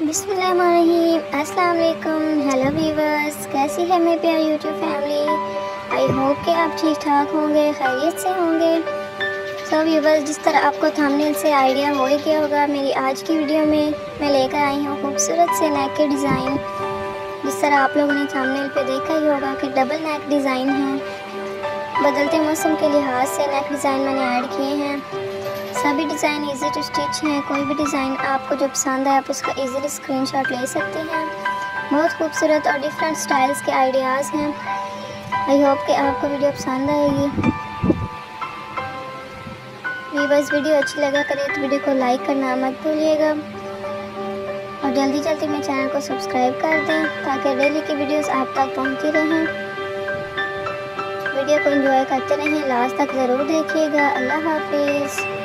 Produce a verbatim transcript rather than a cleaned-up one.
बिस्मिल्लाहिर्रहमानिर्रहीम। अस्सलाम वालेकुम। हेलो व्यूवर्स, कैसी है मेरी प्यारी यूट्यूब फैमिली। आई होप कि आप ठीक ठाक होंगे, खैरियत से होंगे। सो व्यूवर्स, जिस तरह आपको थंबनेल से आइडिया हो ही गया होगा, मेरी आज की वीडियो में मैं लेकर आई हूँ खूबसूरत से नेक के डिज़ाइन। जिस तरह आप लोगों ने थंबनेल पे देखा ही होगा कि डबल नेक डिज़ाइन है। बदलते मौसम के लिहाज से नेक डिज़ाइन मैंने ऐड किए हैं। सभी डिज़ाइन इजी टू स्टिच हैं। कोई भी डिज़ाइन आपको जो पसंद है आप उसका इजीली स्क्रीनशॉट ले सकते हैं। बहुत खूबसूरत और डिफरेंट स्टाइल्स के आइडियाज़ हैं। आई होप कि आपको वीडियो पसंद आएगी। व्यूअर्स, वीडियो अच्छी लगा करे तो वीडियो को लाइक करना मत भूलिएगा और जल्दी जल्दी मेरे चैनल को सब्सक्राइब कर दें ताकि डेली की वीडियोस आप तक पहुंचती रहें। वीडियो को एंजॉय करते रहें, लास्ट तक ज़रूर देखिएगा। अल्लाह हाफिज़।